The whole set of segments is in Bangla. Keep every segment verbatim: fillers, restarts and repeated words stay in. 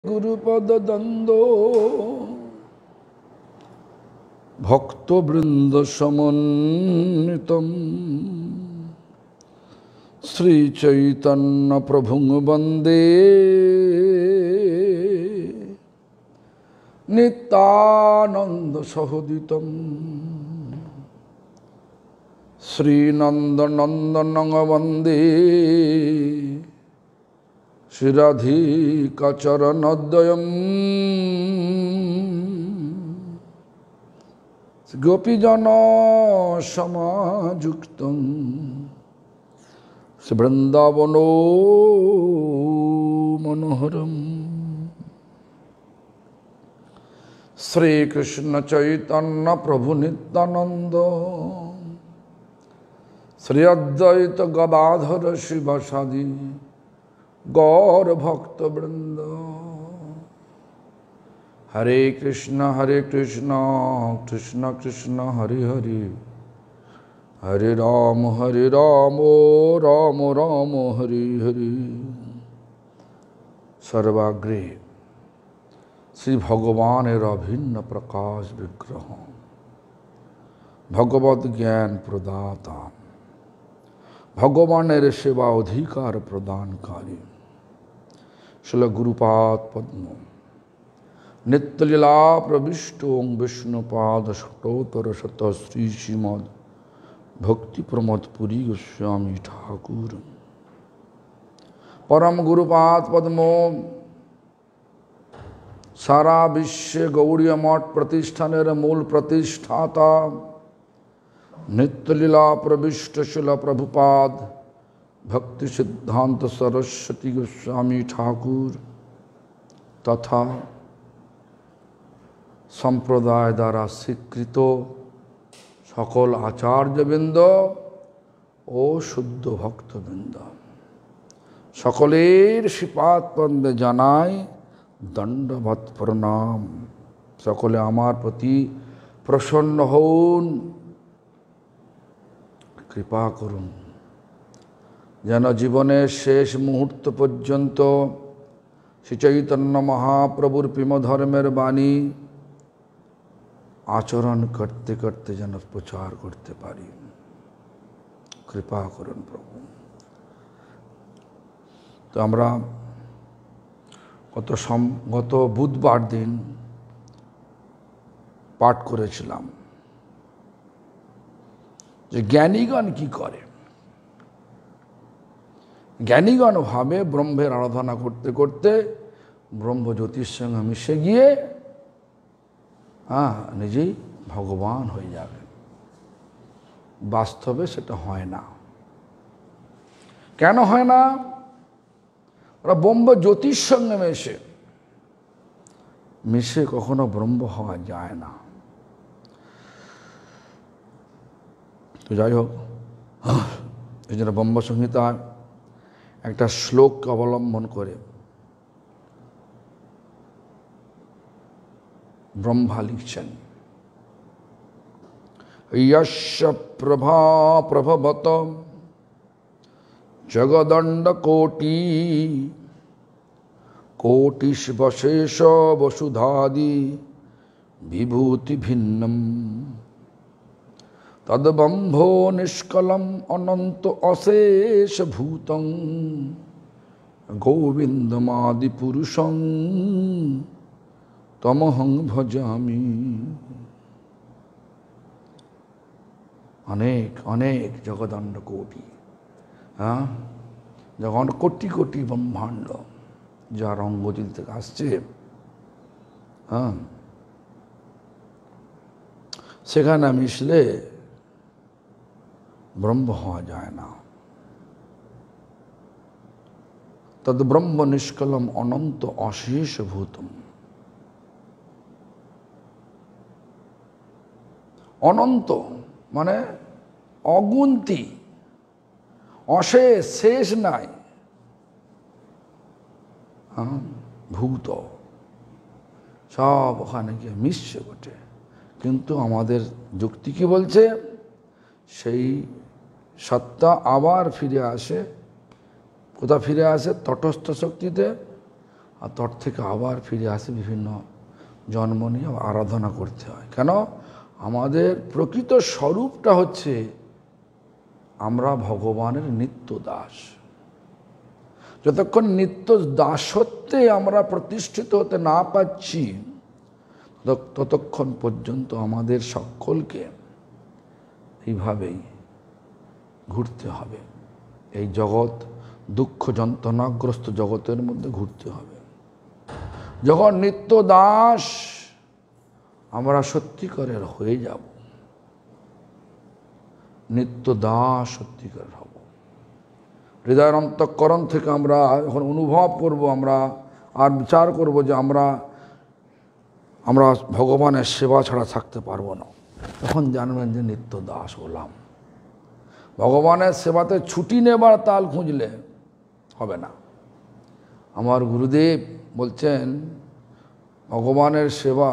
গুরুপদ দ্বন্দ্ব ভক্তবৃন্দ সমন্বিতম শ্রী চৈতন্য প্রভুং বন্দে নিত্যানন্দ সহোদিতম শ্রীনন্দনন্দনং বন্দে শ্রীরাধিকাচরণদ্বয়ম গোপীজন সমাযুক্তং বৃন্দাবন মনোহরম। শ্রীকৃষ্ণ চৈতন্য প্রভু নিত্যানন্দ শ্রী অদ্বৈত গদাধর শিবাসাদি গৌর ভক্তবৃন্দ। হরে কৃষ্ণ হরে কৃষ্ণ কৃষ্ণ কৃষ্ণ হরে হরে হরে রাম হরে রাম রাম রাম হরে হরে। সর্বাগ্রে শ্রী ভগবানের অভিন্ন প্রকাশ বিগ্রহ ভগবদ জ্ঞান প্রদাতা ভগবানের সেবা অধিকার প্রদানকারী শিল গুরুপাদ পদ্ম নিত্যলীলা প্রবিষ্ট বিষ্ণুপাদ ষোড়োত্তর শত শ্রী শ্রীমদ ভক্তি প্রমোদ পুরী গোস্বামী ঠাকুর পরম গুরুপাদ পদ্ম সারা বিশ্বে গৌড়ীয় মঠ প্রতিষ্ঠানের মূল প্রতিষ্ঠাতা নিত্যলীলা প্রবিষ্ট শিল প্রভুপাদ ভক্তি সিদ্ধান্ত সরস্বতী গোস্বামী ঠাকুর তথা সম্প্রদায় দ্বারা স্বীকৃত সকল আচার্যবৃন্দ ও শুদ্ধ ভক্তবৃন্দ সকলের শ্রীপাদ পদ্মে জানাই দণ্ডবৎ প্রণাম। সকলে আমার প্রতি প্রসন্ন হন, কৃপা করুন যেন জীবনের শেষ মুহূর্ত পর্যন্ত শ্রী চৈতন্য মহাপ্রভুর প্রেমধর্মের বাণী আচরণ করতে করতে যেন প্রচার করতে পারি। কৃপা করুন প্রভু। তো আমরা গত সম গত বুধবার দিন পাঠ করেছিলাম যে জ্ঞানীগণ কি করে। জ্ঞানীগণ ভাবে ব্রহ্মের আরাধনা করতে করতে ব্রহ্ম জ্যোতির সঙ্গে মিশে গিয়ে হ্যাঁ নিজেই ভগবান হয়ে যাবে। বাস্তবে সেটা হয় না। কেন হয় না? ওরা ব্রহ্ম জ্যোতির সঙ্গে মেশে মিশে কখনো ব্রহ্ম হওয়া যায় না। তো যাই হোক, এই জন্য ব্রহ্ম সংহিতায় একটা শ্লোককে অবলম্বন করে ব্রহ্মা লিখছেন, ইয়স্য প্রভা প্রভবত জগদণ্ড কোটি কোটিষ্বশেষ বসুধাদি বিভূতি ভিন্নম তদ্ব্রহ্মো নিষ্কলম অনন্ত অশেষ ভূতং গোবিন্দমাদি পুরুষং তমহং ভজামি। অনেক অনেক জগদণ্ড কোটি, হ্যাঁ যখন কোটি কোটি ব্রহ্মাণ্ড যার অঙ্গজিল থেকে আসছে, হ্যাঁ সেখানে মিশলে ব্রহ্ম হওয়া যায় না। তদ ব্রহ্ম নিষ্কলম অনন্ত অশেষ ভূতম। অনন্ত মানে অগুন্তি, অশেষ শেষ নাই, হ্যাঁ ভূত সব ওখানে গিয়ে মিশছে বটে। কিন্তু আমাদের যুক্তি কি বলছে? সেই সত্তা আবার ফিরে আসে। কোথা ফিরে আসে? তটস্থ শক্তিতে। আর তার থেকে আবার ফিরে আসে বিভিন্ন জন্ম নিয়ে আরাধনা করতে হয়। কেন? আমাদের প্রকৃত স্বরূপটা হচ্ছে আমরা ভগবানের নিত্য দাস। যতক্ষণ নিত্য দাসত্বে আমরা প্রতিষ্ঠিত হতে না পাচ্ছি, ততক্ষণ পর্যন্ত আমাদের সকলকে এইভাবেই ঘুরতে হবে। এই জগৎ দুঃখ যন্ত্রণাগ্রস্ত জগতের মধ্যে ঘুরতে হবে। যখন নিত্য দাস আমরা সত্যিকারের হয়ে যাব, নিত্য দাস সত্যিকারের হব, হৃদয়ের অন্তঃকরণ থেকে আমরা যখন অনুভব করব, আমরা আর বিচার করব যে আমরা আমরা ভগবানের সেবা ছাড়া থাকতে পারবো না, তখন জানবেন যে নিত্য দাস হলাম। ভগবানের সেবাতে ছুটি নেবার তাল খুঁজলে হবে না। আমার গুরুদেব বলছেন, ভগবানের সেবা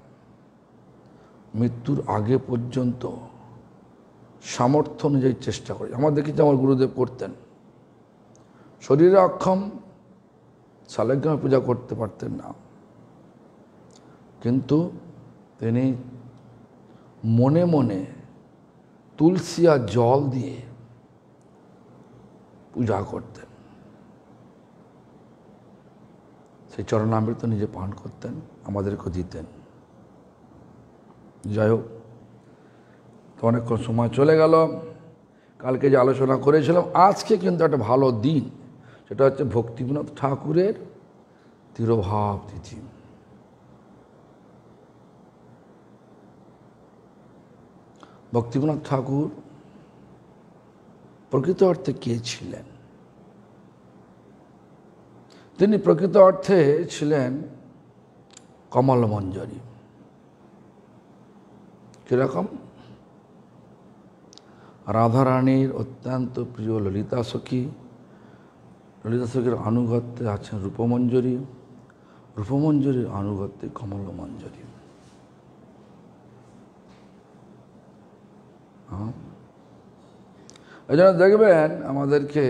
মৃত্যুর আগে পর্যন্ত সামর্থ্য অনুযায়ী চেষ্টা করি। আমার দেখেছি আমার গুরুদেব করতেন। শরীরে অক্ষম, শালিগ্রামে পূজা করতে পারতেন না, কিন্তু তিনি মনে মনে তুলসী আর জল দিয়ে পূজা করতেন। সেই চরণামৃত নিজে পান করতেন, আমাদেরকে দিতেন। যাই হোক, তো অনেকক্ষণ সময় চলে গেল। কালকে যে আলোচনা করেছিলাম, আজকে কিন্তু একটা ভালো দিন, সেটা হচ্ছে ভক্তিবিনোদ ঠাকুরের তিরোভাব তিথি। ভক্তিবিনোদ ঠাকুর প্রকৃত অর্থে কে ছিলেন? তিনি প্রকৃত অর্থে ছিলেন কমলমঞ্জরী। কিরকম? রাধারানীর অত্যন্ত প্রিয় ললিতা সখী, ললিতা সখীর আনুগত্যে আছেন রূপমঞ্জরী, রূপমঞ্জরীর আনুগত্যে কমলমঞ্জরী। হ্যাঁ, এই জন্য দেখবেন আমাদেরকে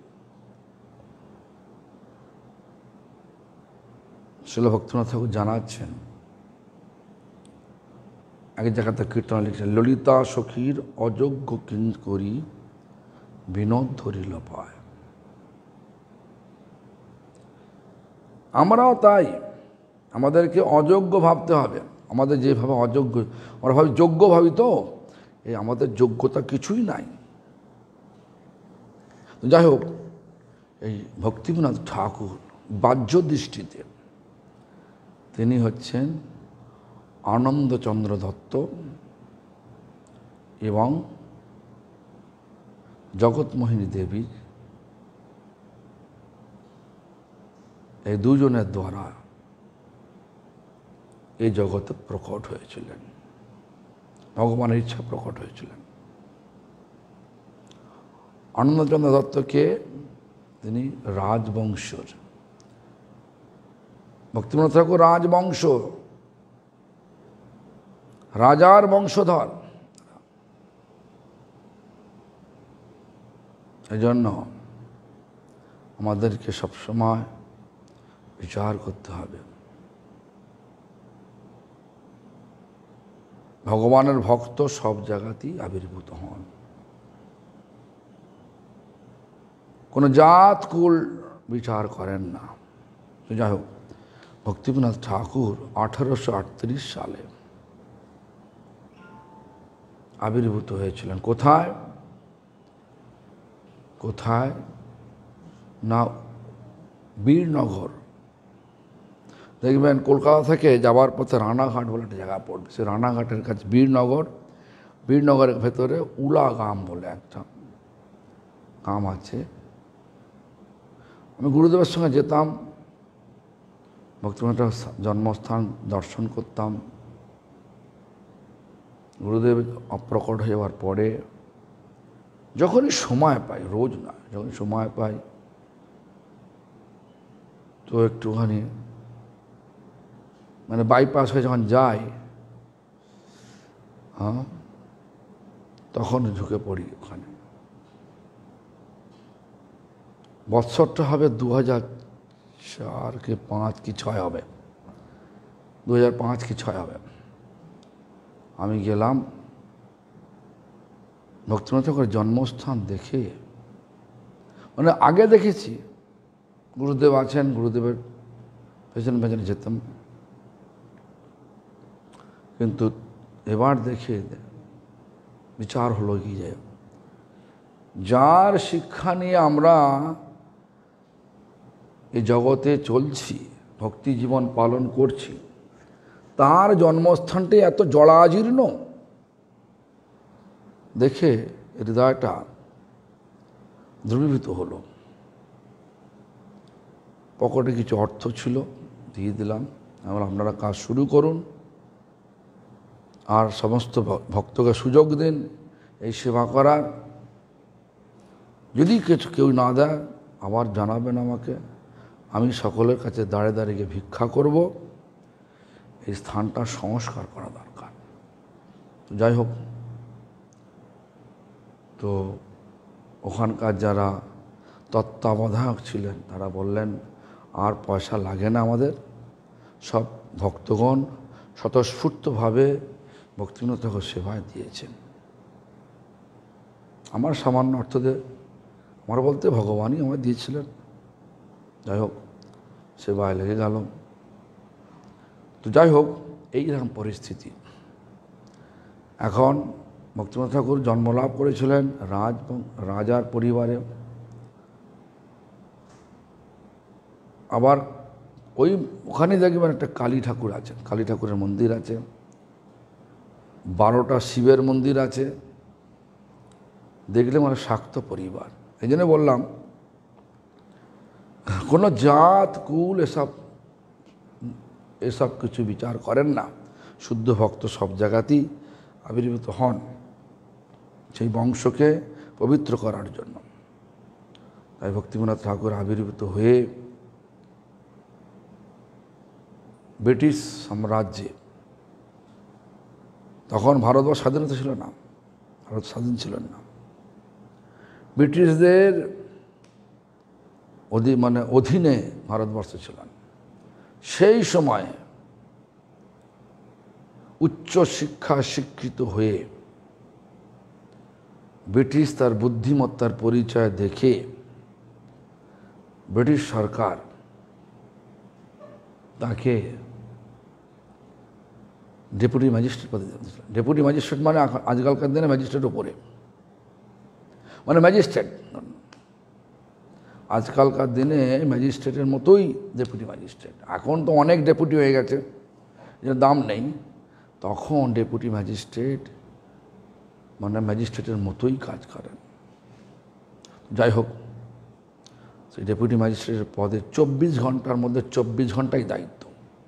শিল ভক্তিনাথ ঠাকুর জানাচ্ছেন, এক জায়গাতে কীর্তন লিখছেন, ললিতা সখীর অযোগ্য কিং করি বিনোদ ধরিল পায়। আমরাও তাই, আমাদেরকে অযোগ্য ভাবতে হবে। আমাদের যেভাবে অযোগ্য, আমরা ভাবি যোগ্য ভাবি, তো এই আমাদের যোগ্যতা কিছুই নাই। যাই হোক, এই ভক্তিবিনোদ ঠাকুর বাহ্য দৃষ্টিতে তিনি হচ্ছেন আনন্দচন্দ্র দত্ত এবং জগৎমোহিনী দেবী, এই দুজনের দ্বারা এই জগতে প্রকট হয়েছিলেন, ভগবানের ইচ্ছা প্রকট হয়েছিলেন। আনন্দচন্দ্র দত্তকে তিনি রাজবংশর, ভক্তিবিনোদ ঠাকুর রাজবংশ, রাজার বংশধর। এই জন্য আমাদেরকে সবসময় বিচার করতে হবে। ভগবানের ভক্ত সব জায়গাতেই আবির্ভূত হন, কোনো জাত কুল বিচার করেন না। যাই হোক, ভক্তিবিনোদ ঠাকুর আঠারোশো আটত্রিশ সালে আবির্ভূত হয়েছিলেন। কোথায়? কোথায় না বীরনগর। দেখবেন কলকাতা থেকে যাওয়ার পথে রানাঘাট বলে একটা জায়গা পড়বে, সে রানাঘাটের কাছে বীরনগর, বীরনগরের ভেতরে উলা গ্রাম বলে একটা গ্রাম আছে। আমি গুরুদেবের সঙ্গে যেতাম, ভক্তিবিনোদের জন্মস্থান দর্শন করতাম। গুরুদেব অপ্রকট হয়ে যাওয়ার পরে যখনই সময় পাই, রোজ না, যখন সময় পাই তো একটুখানি মানে বাইপাস হয়ে যখন যাই, হ্যাঁ, তখন ঢুকে পড়ি ওখানে। বৎসরটা হবে দু হাজার চার কি পাঁচ কি ছয় হবে, দু হাজার পাঁচ কি ছয় হবে। আমি গেলাম, ভক্তিনাথ ঠাকুরের জন্মস্থান দেখে, মানে আগে দেখেছি গুরুদেব আছেন, গুরুদেবের পেছনে পেছনে যেতাম, কিন্তু এবার দেখে বিচার হলো কি যে যার শিক্ষা নিয়ে আমরা এই জগতে চলছি, ভক্তি জীবন পালন করছি, তার জন্মস্থানটি এত জরাজীর্ণ দেখে হৃদয়টা দ্রবীভূত হলো। পকেটে কিছু অর্থ ছিল, দিয়ে দিলাম, আমরা আপনারা কাজ শুরু করুন, আর সমস্ত ভক্তকে সুযোগ দিন এই সেবা করার। যদি কিছু কেউ না দেয় আবার জানাবেন আমাকে, আমি সকলের কাছে দাঁড়িয়ে দাঁড়িয়ে ভিক্ষা করব। এই স্থানটা সংস্কার করা দরকার। তো যাই হোক, তো ওখানকার যারা তত্ত্বাবধায়ক ছিলেন তারা বললেন আর পয়সা লাগে না আমাদের, সব ভক্তগণ স্বতঃস্ফূর্তভাবে ভক্তিনাথ ঠাকুর সেবায় দিয়েছেন। আমার সামান্য অর্থ দিয়ে, আমার বলতে ভগবানই আমায় দিয়েছিলেন। যাই হোক, সেবায় লেগে গেল। তো যাই হোক, এইরকম পরিস্থিতি। এখন ভক্তিনাথ ঠাকুর জন্মলাভ করেছিলেন রাজ রাজার পরিবারে। আবার ওই ওখানে দেখবেন একটা কালী ঠাকুর আছে, কালী ঠাকুরের মন্দির আছে, বারোটা শিবের মন্দির আছে, দেখলে মানে শাক্ত পরিবার। এই জন্য বললাম কোনো জাত কুল এসব এসব কিছু বিচার করেন না, শুদ্ধ ভক্ত সব জায়গাতেই আবির্ভূত হন সেই বংশকে পবিত্র করার জন্য। তাই ভক্তিনাথ ঠাকুর আবির্ভূত হয়ে ব্রিটিশ সাম্রাজ্যে, তখন ভারতবর্ষ স্বাধীনতা ছিল না, ভারত স্বাধীন ছিলেন না, ব্রিটিশদের অধী মানে অধীনে ভারতবর্ষ ছিলেন। সেই সময় উচ্চ শিক্ষা শিক্ষিত হয়ে ব্রিটিশ তার বুদ্ধিমত্তার পরিচয় দেখে ব্রিটিশ সরকার তাকে ডেপুটি ম্যাজিস্ট্রেট পদে দিয়েছিলেন। ডেপুটি ম্যাজিস্ট্রেট মানে আজকালকার দিনে ম্যাজিস্ট্রেট উপরে, মানে ম্যাজিস্ট্রেট আজকালকার দিনে ম্যাজিস্ট্রেটের মতোই ডেপুটি ম্যাজিস্ট্রেট। এখন তো অনেক ডেপুটি হয়ে গেছে, যে দাম নেই। তখন ডেপুটি ম্যাজিস্ট্রেট মানে ম্যাজিস্ট্রেটের মতোই কাজ করেন। যাই হোক, সেই ডেপুটি ম্যাজিস্ট্রেটের পদে চব্বিশ ঘন্টার মধ্যে চব্বিশ ঘন্টাই দায়িত্ব।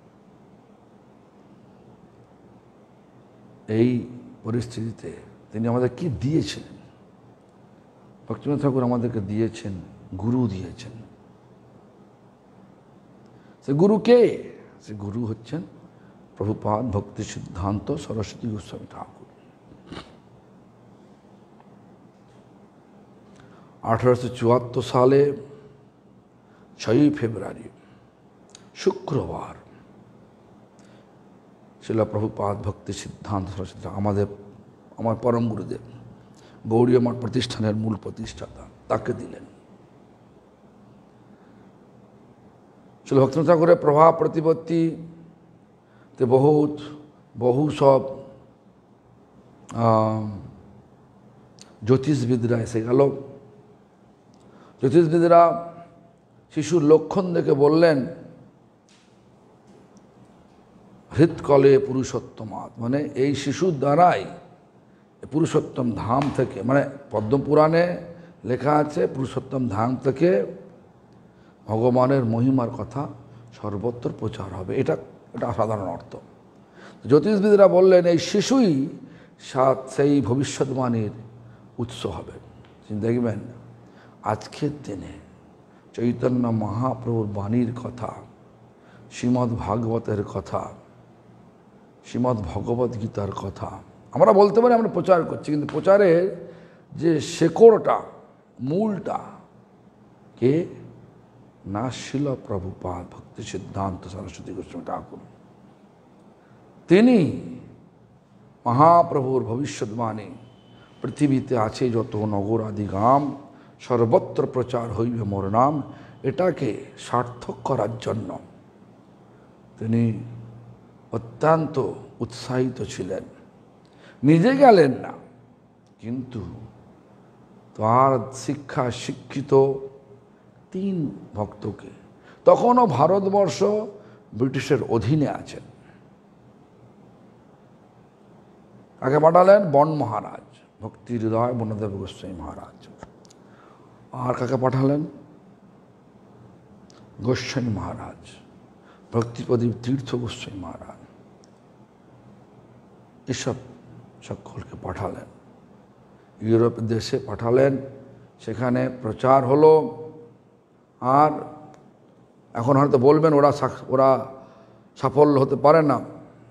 এই পরিস্থিতিতে তিনি আমাদের কি দিয়েছিলেন? ভক্তিনাথ ঠাকুর আমাদেরকে দিয়েছেন, গুরু দিয়েছেন। সে গুরু কে? সে গুরু হচ্ছেন প্রভুপাদ ভক্তি সিদ্ধান্ত সরস্বতী গোস্বামী ঠাকুর। আঠারোশো চুয়াত্তর সালে ছয়ই ফেব্রুয়ারি শুক্রবার শিলা প্রভুপাদ ভক্তি সিদ্ধান্ত সরস্বতী আমাদের আমার পরম গুরুদেব গৌড়ীয় মঠ প্রতিষ্ঠানের মূল প্রতিষ্ঠাতা তাকে দিলেন। শিলা ভক্তিনাথ ঠাকুরের প্রভাব প্রতিপত্তিতে বহুত বহু সব জ্যোতিষবিদরা এসে গেল। জ্যোতিষবিদরা শিশুর লক্ষণ দেখে বললেন হৃৎকলে পুরুষোত্তমাৎ, মানে এই শিশুর দ্বারাই পুরুষোত্তম ধাম থেকে, মানে পদ্মপুরাণে লেখা আছে পুরুষোত্তম ধাম থেকে ভগবানের মহিমার কথা সর্বত্র প্রচার হবে। এটা এটা সাধারণ অর্থ। জ্যোতিষবিদরা বললেন এই শিশুই সাত সেই ভবিষ্যৎবাণীর উৎস হবে। দেখবেন আজকের দিনে চৈতন্য মহাপ্রভুর বাণীর কথা, শ্রীমদ্ ভাগবতের কথা, শ্রীমদ্ ভগবদ্ গীতার কথা আমরা বলতে পারি আমরা প্রচার করছি, কিন্তু প্রচারের যে শেকড়টা, মূলটা কে? না শিল প্রভুপাদ ভক্তি সিদ্ধান্ত সরস্বতী গোস্বামী ঠাকুর। তিনি মহাপ্রভুর ভবিষ্যৎবাণী, পৃথিবীতে আছে যত নগর আদি গ্রাম, সর্বত্র প্রচার হইবে মোর নাম, এটাকে সার্থক করার জন্য তিনি অত্যন্ত উৎসাহিত ছিলেন। নিজে গেলেন না, কিন্তু তার শিক্ষা শিক্ষিত তিন ভক্তকে, তখনও ভারতবর্ষ ব্রিটিশের অধীনে আছেন, কাকে পাঠালেন? বন মহারাজ ভক্তি হৃদয় বনদেব গোস্বামী মহারাজ। আর কাকে পাঠালেন? গোস্বামী মহারাজ ভক্তিপ্রদীপ তীর্থ গোস্বামী মহারাজ। এসব সকলকে পাঠালেন, ইউরোপ দেশে পাঠালেন, সেখানে প্রচার হলো। আর এখন হয়তো বলবেন ওরা ওরা সাফল্য হতে পারে না।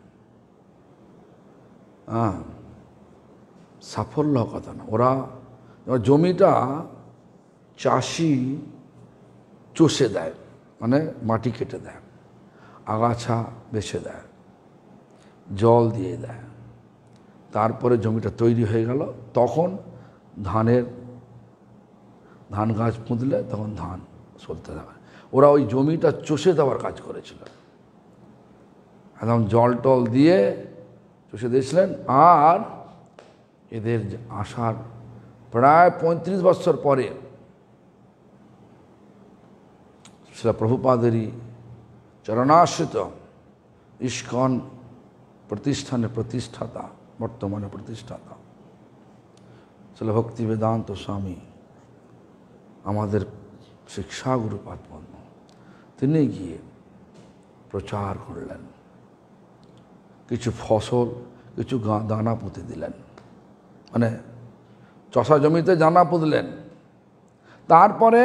হ্যাঁ, সাফল্য কথা না, ওরা জমিটা চাষি চষে দেয়, মানে মাটি কেটে দেয়, আগাছা বেছে দেয়, জল দিয়ে দেয়, তারপরে জমিটা তৈরি হয়ে গেল, তখন ধানের ধান গাছ পুঁতলে তখন ধান চলতে থাকে। ওরা ওই জমিটা চষে দেওয়ার কাজ করেছিল, একদম জল টল দিয়ে চষে দিয়েছিলেন। আর এদের আসার প্রায় পঁয়ত্রিশ বছর পরে শ্রীল প্রভুপাদেরই চরণাশ্রিত ইস্কন প্রতিষ্ঠানের প্রতিষ্ঠাতা, বর্তমানে প্রতিষ্ঠাতা শ্রীল ভক্তি বেদান্ত স্বামী, আমাদের শিক্ষাগুরু পাদপদ্ম, তিনি গিয়ে প্রচার করলেন, কিছু ফসল কিছু দানা পুঁতে দিলেন, মানে চষা জমিতে দানা পুঁতলেন। তারপরে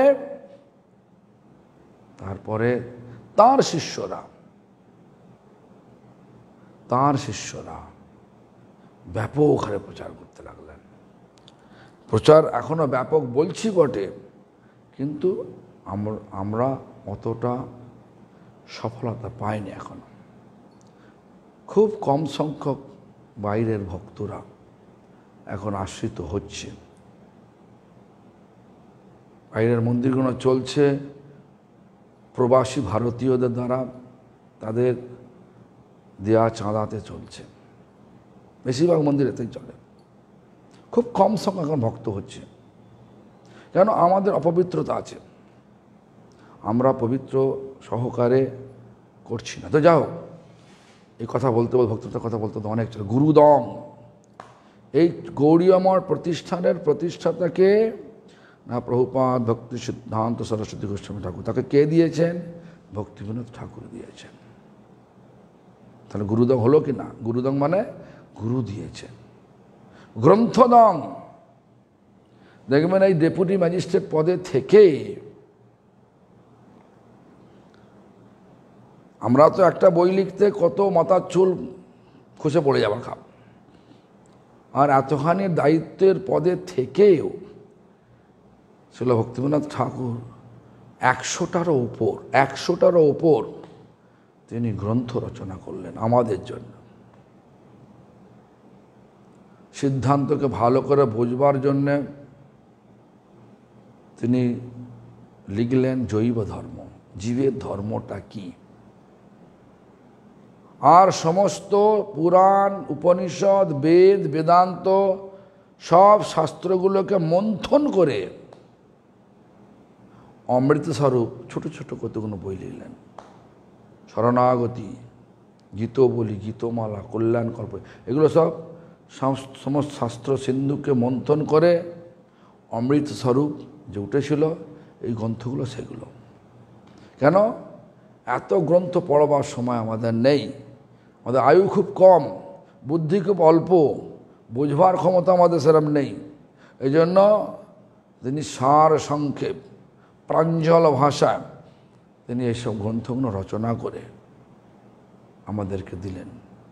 তারপরে তার শিষ্যরা তার শিষ্যরা ব্যাপক হারে প্রচার করতে লাগলেন। প্রচার এখনো ব্যাপক বলছি বটে, কিন্তু আমরা অতটা সফলতা পাইনি এখনো। খুব কম সংখ্যক বাইরের ভক্তরা এখন আশ্রিত হচ্ছে। বাইরের মন্দিরগুলো চলছে প্রবাসী ভারতীয়দের দ্বারা, তাদের দেয়া চাঁদাতে চলছে, বেশিরভাগ মন্দির এতেই চলে। খুব কম সংখ্যক এখন ভক্ত হচ্ছে, কেন? আমাদের অপবিত্রতা আছে, আমরা পবিত্র সহকারে করছি না। তো যাও, এই কথা বলতে বলতে ভক্ততার কথা বলতে তো অনেক চলে। গুরুদং, এই গৌড়ীয় মঠ প্রতিষ্ঠানের প্রতিষ্ঠাতাকে না প্রভুপাদ ভক্তি সিদ্ধান্ত সরস্বতী গোস্বামী ঠাকুর, তাকে কে দিয়েছেন? ভক্তিবিনোদ ঠাকুর দিয়েছেন। তাহলে গুরুদং হলো কি না? গুরুদং মানে গুরু দিয়েছেন। গ্রন্থদং, দেখবেন এই ডেপুটি ম্যাজিস্ট্রেট পদে থেকে আমরা তো একটা বই লিখতে কত মাথার চুল খসে পড়ে যাওয়ার খাপ, আর এতখানি দায়িত্বের পদে থেকেও শ্রীল ভক্তিবিনোদ ঠাকুর একশোটারও ওপর একশোটারও ওপর তিনি গ্রন্থ রচনা করলেন আমাদের জন্য। সিদ্ধান্তকে ভালো করে বোঝবার জন্যে তিনি লিখলেন জৈব ধর্ম, জীবের ধর্মটা কি, আর সমস্ত পুরাণ উপনিষদ বেদ বেদান্ত সব শাস্ত্রগুলোকে মন্থন করে অমৃতস্বরূপ ছোট ছোট কতগুলো বই লিখলেন। শরণাগতি, গীতবলি, গীতমালা, কল্যাণকল্প, এগুলো সব সমস্ত শাস্ত্র সিন্ধুকে মন্থন করে অমৃতস্বরূপ যে উঠেছিল, এই গ্রন্থগুলো সেগুলো। কেন? এত গ্রন্থ পড়বার সময় আমাদের নেই, আমাদের আয়ু খুব কম, বুদ্ধি খুব অল্প, বুঝবার ক্ষমতা আমাদের সেরকম নেই। এই জন্য তিনি সার সংক্ষেপ প্রাঞ্জল ভাষায় তিনি এইসব গ্রন্থগুলো রচনা করে আমাদেরকে দিলেন।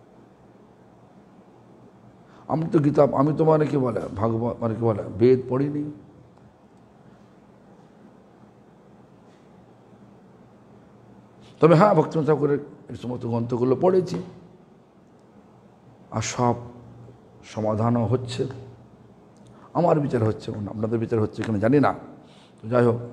আমি তো গীতা, আমি তো মানে কি বলে ভাগবত, মানে কি বলে বেদ পড়িনি, তবে হ্যাঁ, ভক্তিনাথ ঠাকুরের এই সমস্ত গ্রন্থগুলো পড়েছি, আর সব সমাধানও হচ্ছে। আমার বিচার হচ্ছে, আপনাদের বিচার হচ্ছে কিনা জানি না। তো যাই হোক,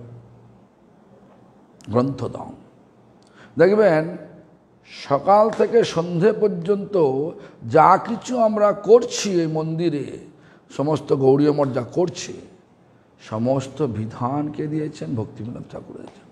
গ্রন্থ দাও। দেখবেন সকাল থেকে সন্ধে পর্যন্ত যা কিছু আমরা করছি এই মন্দিরে, সমস্ত গৌড়ীয় মঠ যা করছে, সমস্ত বিধানকে দিয়েছেন ভক্তিবিনোদ ঠাকুর দিয়েছেন।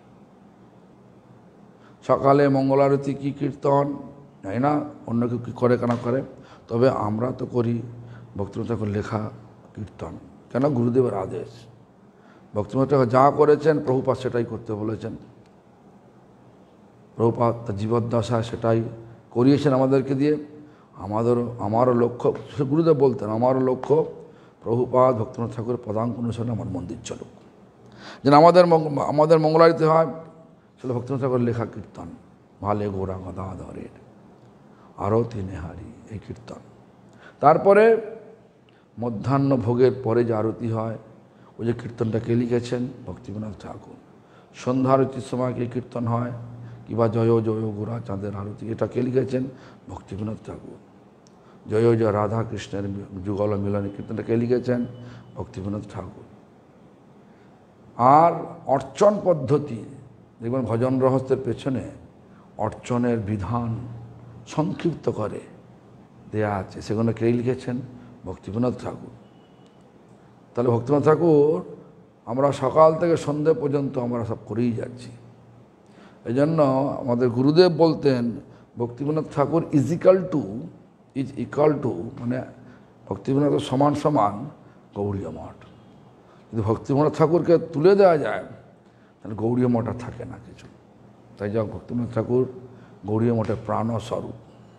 সকালে মঙ্গলারতি কি কীর্তন জানি না অন্য কেউ কী করে কেন করে, তবে আমরা তো করি ভক্তিবিনোদ ঠাকুর লেখা কীর্তন। কেন? গুরুদেবের আদেশ। ভক্তিবিনোদ ঠাকুর যা করেছেন প্রভুপাদ সেটাই করতে বলেছেন। প্রভুপাদ তার জীবদ্দশায় সেটাই করিয়েছেন আমাদেরকে দিয়ে। আমাদেরও আমারও লক্ষ্য, গুরুদেব বলতেন, আমারও লক্ষ্য প্রভুপাদ ভক্তিবিনোদ ঠাকুরের পদাঙ্ক অনুসরণে আমার মন্দির চলুক। যেন আমাদের আমাদের মঙ্গলারীতে হয় সেটা ভক্তিবিনোদ ঠাকুরের লেখা কীর্তন, ভালে গোরা গদাধরের আরতি নেহারি, এই কীর্তন। তারপরে মধ্যাহ্ন ভোগের পরে যে আরতি হয়, ওই যে কীর্তনটা কে লিখেছেন? ভক্তিবিনোদ ঠাকুর। সন্ধ্যা আরতির সময় কে কীর্তন হয়, কিংবা জয় জয় গোরা চাঁদের আরতি, এটা কে লিখেছেন? ভক্তিবিনোদ ঠাকুর। জয় জয় রাধা কৃষ্ণের যুগল মিলনী কীর্তনটা কে লিখেছেন? ভক্তিবিনোদ ঠাকুর। আর অর্চন পদ্ধতি দেখবেন ভজন রহস্যের পেছনে অর্চনের বিধান সংক্ষিপ্ত করে দেয়া আছে, সেগুলো কে লিখেছেন? ভক্তিবিনোদ ঠাকুর। তাহলে ভক্তিবিনোদ ঠাকুর আমরা সকাল থেকে সন্ধ্যে পর্যন্ত আমরা সব করেই যাচ্ছি। এই জন্য আমাদের গুরুদেব বলতেন Bhaktivinoda Thakur is equal to is equal to মানে ভক্তিবিনোদ সমান সমান গৌড়ীয় মঠ। যদি ভক্তিবিনোদ ঠাকুরকে তুলে দেওয়া যায় তাহলে গৌড়ীয় মঠ আর থাকে না কিছু। তাই যাক, ভক্তিবিনোদ ঠাকুর গৌড়ীয় মঠের প্রাণস্বরূপ।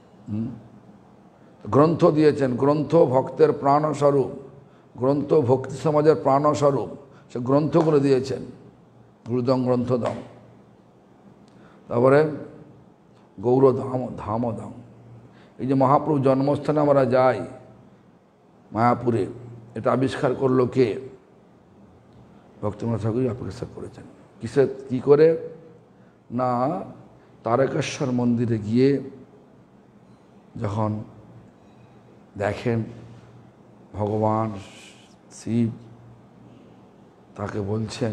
গ্রন্থ দিয়েছেন, গ্রন্থ ভক্তের প্রাণস্বরূপ, গ্রন্থ ভক্তি সমাজের প্রাণস্বরূপ, সে গ্রন্থগুলো দিয়েছেন। গুরুদম গ্রন্থদম। তারপরে গৌরধাম ধামধাম, এই যে মহাপ্রভু জন্মস্থানে আমরা যাই মায়াপুরে, এটা আবিষ্কার করলো কে? ভক্তিবিনোদ ঠাকুরই আবিষ্কার করেছেন। কিসে কী করে? না, তারকেশ্বর মন্দিরে গিয়ে যখন দেখেন ভগবান শিব তাকে বলছেন,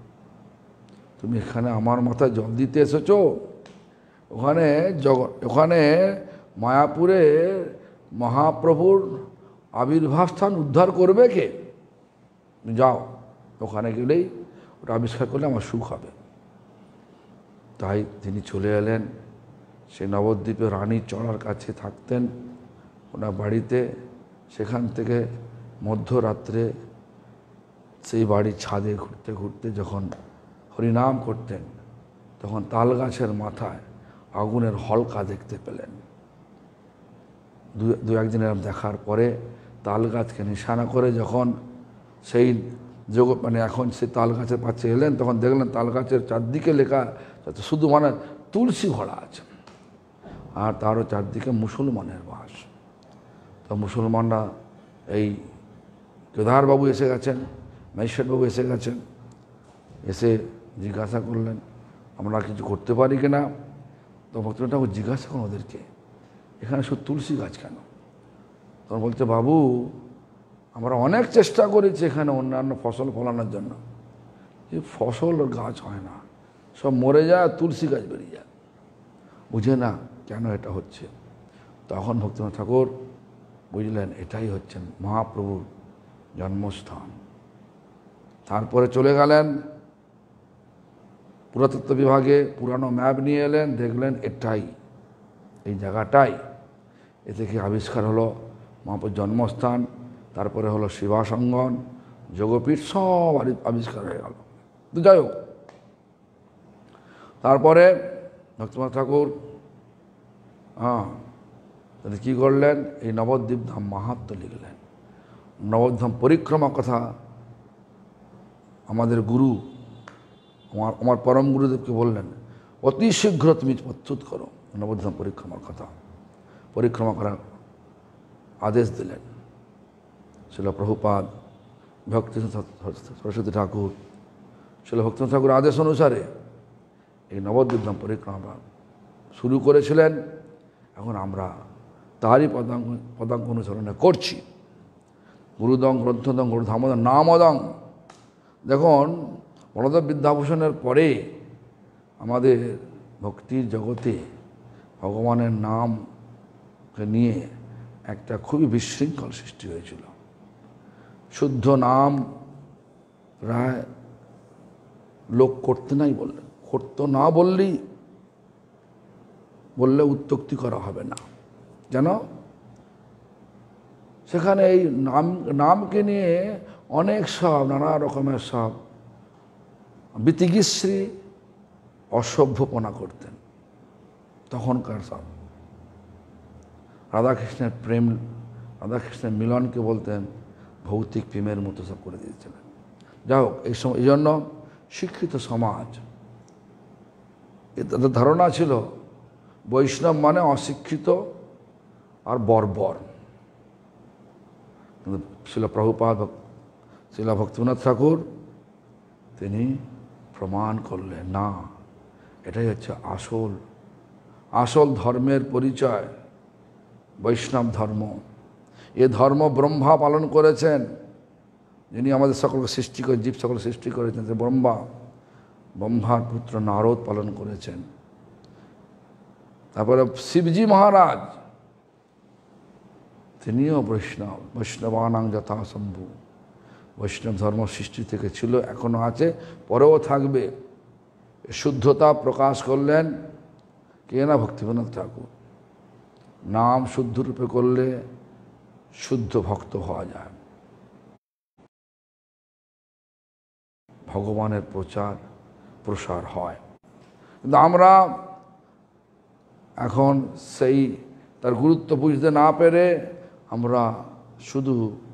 তুমি এখানে আমার মাথায় জল দিতে এসেছো? ওখানে জগ ওখানে মায়াপুরে মহাপ্রভুর আবির্ভাব স্থান উদ্ধার করবে কে? যাও, ওখানে গেলেই ওটা আবিষ্কার করলে আমার সুখ হবে। তাই তিনি চলে এলেন। সে নবদ্বীপে রানী চড়ার কাছে থাকতেন ওনার বাড়িতে। সেখান থেকে মধ্যরাত্রে সেই বাড়ির ছাদে ঘুরতে ঘুরতে যখন হরিনাম করতেন, তখন তাল গাছের মাথায় আগুনের হলকা দেখতে পেলেন। দু দু একদিন এরম দেখার পরে তাল গাছকে নিশানা করে যখন সেই যোগ মানে এখন সেই তাল গাছের পাশে এলেন, তখন দেখলেন তাল গাছের চারদিকে লেখা শুধু মানে তুলসী ভরা আছে, আর তারও চারদিকে মুসলমানের বাস। তো মুসলমানরা, এই কেদারবাবু এসে গেছেন, ম্যাজিস্ট্রেটবাবু এসে গেছেন, এসে জিজ্ঞাসা করলেন আমরা কিছু করতে পারি কিনা। তো ভক্তটা জিজ্ঞাসা করেন ওদেরকে, এখানে শুধু তুলসী গাছ কেন? তখন বলছে, বাবু আমরা অনেক চেষ্টা করেছি এখানে অন্যান্য ফসল ফলানোর জন্য, যে ফসল গাছ হয় না, সব মরে যায়, তুলসী গাছ বেরিয়ে যায়। বুঝে না কেন এটা হচ্ছে। তখন ভক্তিবিনোদ ঠাকুর বুঝলেন এটাই হচ্ছেন মহাপ্রভুর জন্মস্থান। তারপরে চলে গেলেন পুরাতত্ত্ব বিভাগে, পুরানো ম্যাপ নিয়ে এলেন, দেখলেন এটাই, এই জায়গাটাই। এ থেকে আবিষ্কার হলো মহাপ্রভুর জন্মস্থান। তারপরে হলো শিবাসঙ্গন, যোগপীঠ, সব আবিষ্কার হয়ে গেল। তো যাই হোক, তারপরে ভক্তিবিনোদ ঠাকুর হ্যাঁ তাহলে কী করলেন? এই নবদ্বীপ ধাম মাহাত্ম্য লিখলেন। নবদ্বীপ পরিক্রমা কথা আমাদের গুরু, আমার আমার পরম গুরুদেবকে বললেন, অতি শীঘ্র তুমি প্রস্তুত করো নবদ্বীপ পরিক্রমার কথা। পরিক্রমা করার আদেশ দিলেন শিল প্রভুপাদ, ভক্তি সরস্বতী ঠাকুর। শিল ভক্তিনাথ ঠাকুর আদেশ অনুসারে এই নবদ্বীপ ধাম পরিক্রমা শুরু করেছিলেন। এখন আমরা তারই পদাঙ্ক পদাঙ্ক অনুসরণে করছি। গুরুদং গ্রন্থদং গুরুধামদং নামদং। দেখুন বলদেব বিদ্যাভূষণের পরে আমাদের ভক্তির জগতে ভগবানের নামকে নিয়ে একটা খুবই বিশৃঙ্খল সৃষ্টি হয়েছিল। শুদ্ধ নাম প্রায় লোক করতে নাই বললেন, করতো না বললেই বললে উত্তক্তি করা হবে না, যেন সেখানে এই নাম নামকে নিয়ে অনেক সব নানা রকমের সব বিতিগিশ্রী অসভ্যপনা করতেন। তখনকার সব রাধাকৃষ্ণের প্রেম, রাধাকৃষ্ণের মিলনকে বলতেন ভৌতিক প্রেমের মতো সব করে দিয়েছিলেন। যাই হোক, এই সময় এই জন্য শিক্ষিত সমাজ, তাদের ধারণা ছিল বৈষ্ণব মানে অশিক্ষিত আর বর্বর। কিন্তু শিল প্রভুপাদ, শিলা ভক্তিনাথ ঠাকুর তিনি প্রমাণ করলেন না, এটাই হচ্ছে আসল আসল ধর্মের পরিচয়, বৈষ্ণব ধর্ম। এ ধর্ম ব্রহ্মা পালন করেছেন, যিনি আমাদের সকলকে সৃষ্টি করে, জীব সকল সৃষ্টি করেছেন, সে ব্রহ্মা। ব্রহ্মার পুত্র নারদ পালন করেছেন। তারপরে শিবজি মহারাজ, তিনিও বৈষ্ণব। বৈষ্ণবানাং যথাসম্ভু। বৈষ্ণব ধর্ম সৃষ্টি থেকে ছিল, এখনও আছে, পরেও থাকবে। শুদ্ধতা প্রকাশ করলেন কে না? ভক্তিবিনোদ ঠাকুর। নাম শুদ্ধ রূপে করলে শুদ্ধ ভক্ত হওয়া যায়, ভগবানের প্রচার প্রসার হয়। কিন্তু আমরা এখন সেই তার গুরুত্ব বুঝতে না পেরে আমরা শুধু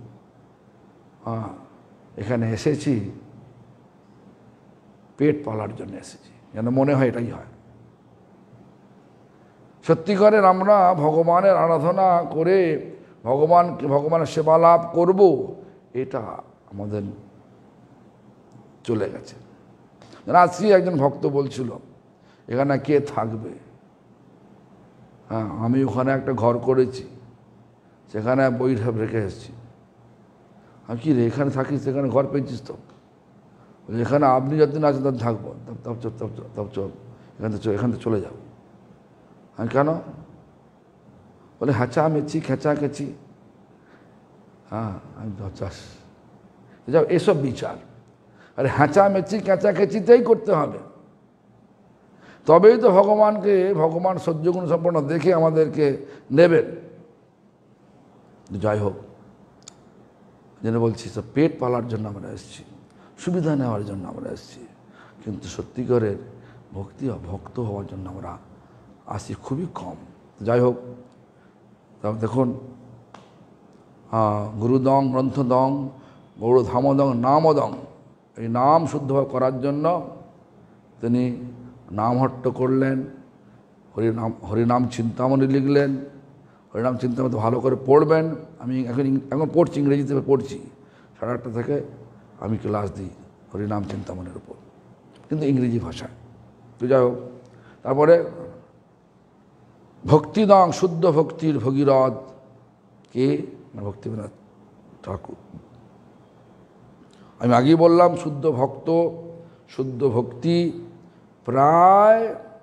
এখানে এসেছি পেট পালার জন্য এসেছি, যেন মনে হয় এটাই হয়। সত্যিকারের আমরা ভগবানের আরাধনা করে ভগবানকে ভগবানের সেবা লাভ করব, এটা আমাদের চলে গেছে। আজকে একজন ভক্ত বলছিল এখানে কে থাকবে? হ্যাঁ, আমি ওখানে একটা ঘর করেছি, সেখানে বই রেখে এসেছি। আমি কি রে, এখানে থাকিস, সেখানে ঘর পেয়েছিস তো? এখানে আপনি যতদিন আছেন তখন থাকবো, তব চল তব তব চল এখান থেকে এখান থেকে চলে যাবো। হ্যাঁ, কেন? বলে হ্যাঁচা মেচি খেঁচা খেঁচি। হ্যাঁ, আমি চাষ যাও, এসব বিচার। আরে হ্যাঁচা মেচি ক্যাঁচা খেঁচিতেই করতে হবে, তবেই তো ভগবানকে, ভগবান সহ্যগুণ সম্পন্ন দেখে আমাদেরকে নেবেন। যাই হোক, যেন বলছি সব পেট পালার জন্য আমরা এসেছি, সুবিধা নেওয়ার জন্য আমরা এসেছি, কিন্তু সত্যিকারের ভক্তি বা ভক্ত হওয়ার জন্য আমরা আসি খুবই কম। যাই হোক, তারপর দেখুন গুরুদং গ্রন্থদং গৌরধামদং নামদং, এই নাম শুদ্ধভাবে করার জন্য তিনি নামহট্ট করলেন, হরিনাম হরিনাম চিন্তামণি লিখলেন। হরিনাম চিন্তামণি ভালো করে পড়বেন। আমি এখন এখন পড়ছি, ইংরেজিতে পড়ছি, সাড়ে আটটা থেকে আমি ক্লাস দিই হরিনাম চিন্তামণির উপর, কিন্তু ইংরেজি ভাষায়। তো যাই হোক, তারপরে ভক্তিদং, শুদ্ধ ভক্তির ভগীরথ কে না? ভক্তিবিনোদ ঠাকুর। আমি আগেই বললাম শুদ্ধ ভক্ত, শুদ্ধ ভক্তি প্রায়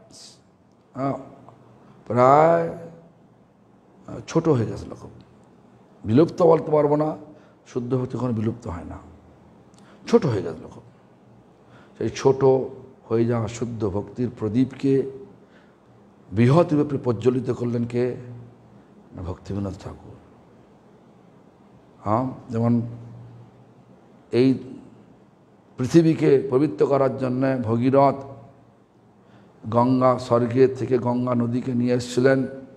প্রায় ছোট হয়ে গেছিল, খুব বিলুপ্ত বলতে পারবো না, শুদ্ধ ভক্তি কখনো বিলুপ্ত হয় না, ছোট হয়ে গেছিল খুব। সেই ছোট হয়ে যাওয়া শুদ্ধ ভক্তির প্রদীপকে বৃহৎ রূপে প্রজ্বলিত করলেন কে না? ভক্তিবিনোদ ঠাকুর। হ্যাঁ, যেমন এই পৃথিবীকে পবিত্র করার জন্য ভগীরথ গঙ্গা, স্বর্গের থেকে গঙ্গা নদীকে নিয়ে এসেছিলেন,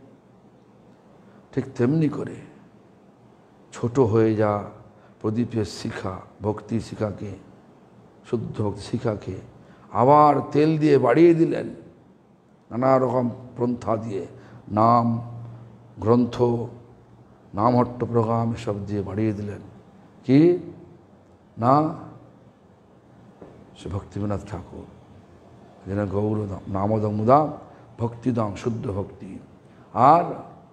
ঠিক তেমনি করে ছোট হয়ে যা প্রদীপের শিখা, ভক্তির শিখাকে, শুদ্ধ ভক্তি শিখাকে আবার তেল দিয়ে বাড়িয়ে দিলেন, নানা রকম পন্থা দিয়ে, নাম গ্রন্থ, নামহট্ট প্রোগ্রাম এসব দিয়ে বাড়িয়ে দিলেন। কি না? সে ভক্তিবিনোদ ঠাকুর। যেন গৌরদাম নামদম মুদাম ভক্তিদাম শুদ্ধ ভক্তি। আর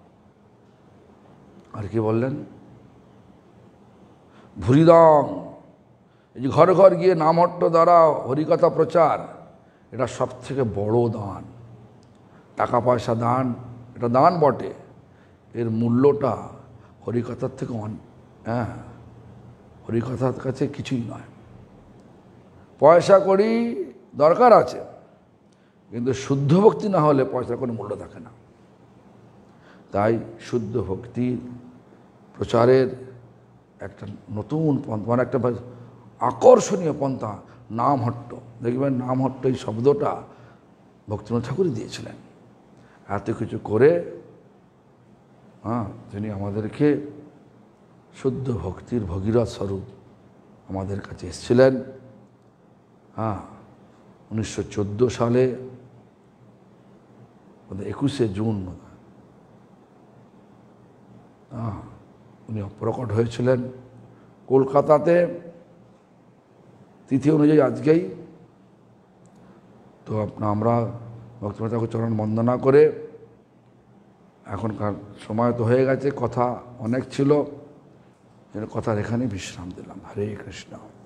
আর কি বললেন, ভুরিদাম, এই যে ঘর ঘর গিয়ে নামহট্ট দ্বারা হরিকথা প্রচার, এটা সব থেকে বড় দান। টাকা পয়সা দান, এটা দান বটে, এর মূল্যটা হরিকথার থেকে অন হ্যাঁ হরিকথার কাছে কিছুই নয়। পয়সা করি দরকার আছে, কিন্তু শুদ্ধ ভক্তি না হলে পয়সার কোনো মূল্য থাকে না। তাই শুদ্ধ ভক্তি প্রচারের একটা নতুন পন্থা, মানে একটা আকর্ষণীয় পন্থা নামহট্ট। দেখবেন নামহট্ট এই শব্দটা ভক্তিনাথ ঠাকুরই দিয়েছিলেন। এত কিছু করে হ্যাঁ তিনি আমাদেরকে শুদ্ধ ভক্তির ভগীরথ স্বরূপ আমাদের কাছে এসেছিলেন। হ্যাঁ উনিশশো চোদ্দো সালে একুশে জুন হ্যাঁ উনি প্রকট হয়েছিলেন কলকাতাতে, তিথি অনুযায়ী আজকেই। তো আপনার আমরা ভক্তিনাথ ঠাকুর চরণ বন্দনা করে, এখনকার সময় তো হয়ে গেছে, কথা অনেক ছিল, কথার এখানেই বিশ্রাম দিলাম। হরে কৃষ্ণ।